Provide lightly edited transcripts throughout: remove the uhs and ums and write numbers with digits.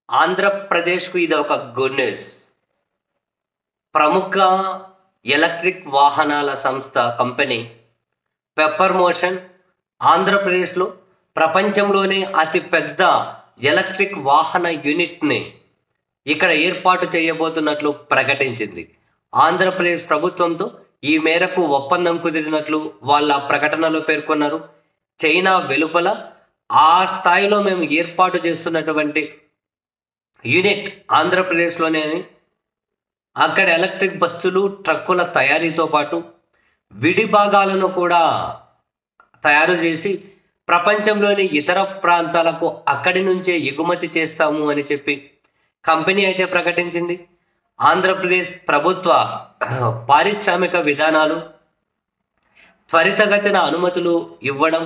ఆంధ్రప్రదేశ్‌కు ఇది ఒక గుడ్ న్యూస్. ప్రముఖ ఎలక్ట్రిక్ వాహనాల సంస్థ కంపెనీ పెప్పర్ మోషన్ ఆంధ్రప్రదేశ్‌లో ప్రపంచంలోనే అతి పెద్ద ఎలక్ట్రిక్ వాహన యూనిట్‌ని ఇక్కడ ఏర్పాటు చేయబోతున్నట్లు ప్రకటించింది. ఆంధ్రప్రదేశ్ ప్రభుత్వంతో ఈ మేరకు ఒప్పందం కుదిరినట్లు వాళ్ళ ప్రకటనలో పేర్కొన్నారు. చైనా వెలుపల ఆ స్థాయిలో మేము ఏర్పాటు చేస్తున్నటువంటి యూనిట్ ఆంధ్రప్రదేశ్లోనే అని, అక్కడ ఎలక్ట్రిక్ బస్సులు ట్రక్కుల తయారీతో పాటు విడి భాగాలను కూడా తయారు చేసి ప్రపంచంలోని ఇతర ప్రాంతాలకు అక్కడి నుంచే ఎగుమతి చేస్తాము అని చెప్పి కంపెనీ అయితే ప్రకటించింది. ఆంధ్రప్రదేశ్ ప్రభుత్వ పారిశ్రామిక విధానాలు త్వరితగతిన అనుమతులు ఇవ్వడం,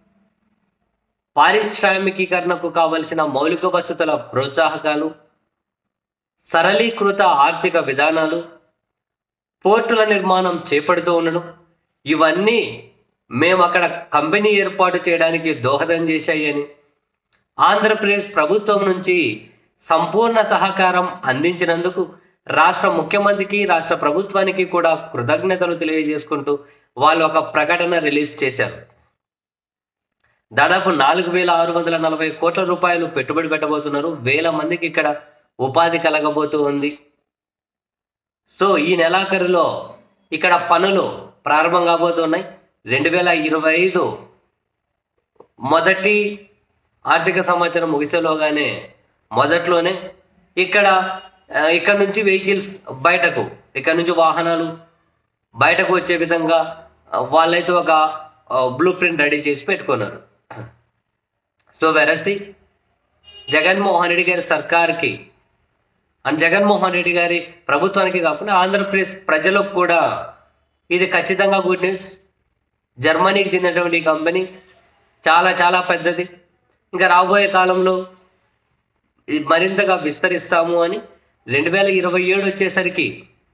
పారిశ్రామికీకరణకు కావలసిన మౌలిక వసతుల ప్రోత్సాహకాలు, సరళీకృత ఆర్థిక విధానాలు, పోర్టుల నిర్మాణం చేపడుతూ ఉండడం, ఇవన్నీ మేము అక్కడ కంపెనీ ఏర్పాటు చేయడానికి దోహదం చేశాయని, ఆంధ్రప్రదేశ్ ప్రభుత్వం నుంచి సంపూర్ణ సహకారం అందించినందుకు రాష్ట్ర ముఖ్యమంత్రికి, రాష్ట్ర ప్రభుత్వానికి కూడా కృతజ్ఞతలు తెలియజేసుకుంటూ వాళ్ళు ఒక ప్రకటన రిలీజ్ చేశారు. దాదాపు 4,640 కోట్ల రూపాయలు పెట్టుబడి పెట్టబోతున్నారు. వేల మందికి ఇక్కడ ఉపాధి కలగబోతూ ఉంది. సో ఈ నెలాఖరులో ఇక్కడ పనులు ప్రారంభం కాబోతున్నాయి. 2025 మొదటి ఆర్థిక సంవత్సరం ముగిసేలోగానే మొదట్లోనే ఇక్కడ నుంచి వెహికల్స్ బయటకు, ఇక్కడ నుంచి వాహనాలు బయటకు వచ్చే విధంగా వాళ్ళైతే ఒక బ్లూ ప్రింట్ రెడీ చేసి పెట్టుకున్నారు. సో వెరసి జగన్మోహన్ రెడ్డి గారి సర్కార్కి అండ్ జగన్మోహన్ రెడ్డి గారి ప్రభుత్వానికి కాకుండా ఆంధ్రప్రదేశ్ ప్రజలకు కూడా ఇది ఖచ్చితంగా గుడ్ న్యూస్. జర్మనీకి చెందినటువంటి ఈ కంపెనీ చాలా చాలా పెద్దది. ఇంకా రాబోయే కాలంలో ఇది మరింతగా విస్తరిస్తాము అని 2027 వచ్చేసరికి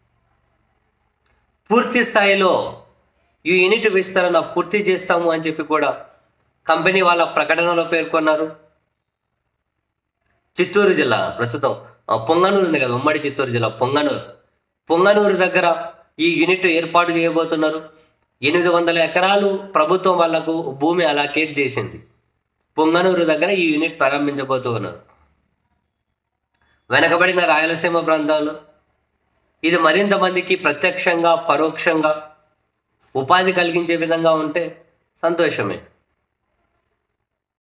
పూర్తి స్థాయిలో ఈ యూనిట్ విస్తరణ పూర్తి చేస్తాము అని చెప్పి కూడా కంపెనీ వాళ్ళ ప్రకటనలో పేర్కొన్నారు. చిత్తూరు జిల్లా, ప్రస్తుతం పొంగనూరు ఉంది కదా, ఉమ్మడి చిత్తూరు జిల్లా పొంగనూరు దగ్గర ఈ యూనిట్ ఏర్పాటు చేయబోతున్నారు. 800 ఎకరాలు ప్రభుత్వం వాళ్లకు భూమి అలాకేట్ చేసింది. పొంగనూరు దగ్గర ఈ యూనిట్ ప్రారంభించబోతూ ఉన్నారు. వెనకబడిన రాయలసీమ ప్రాంతాల్లో ఇది మరింత మందికి ప్రత్యక్షంగా పరోక్షంగా ఉపాధి కలిగించే విధంగా ఉంటే సంతోషమే.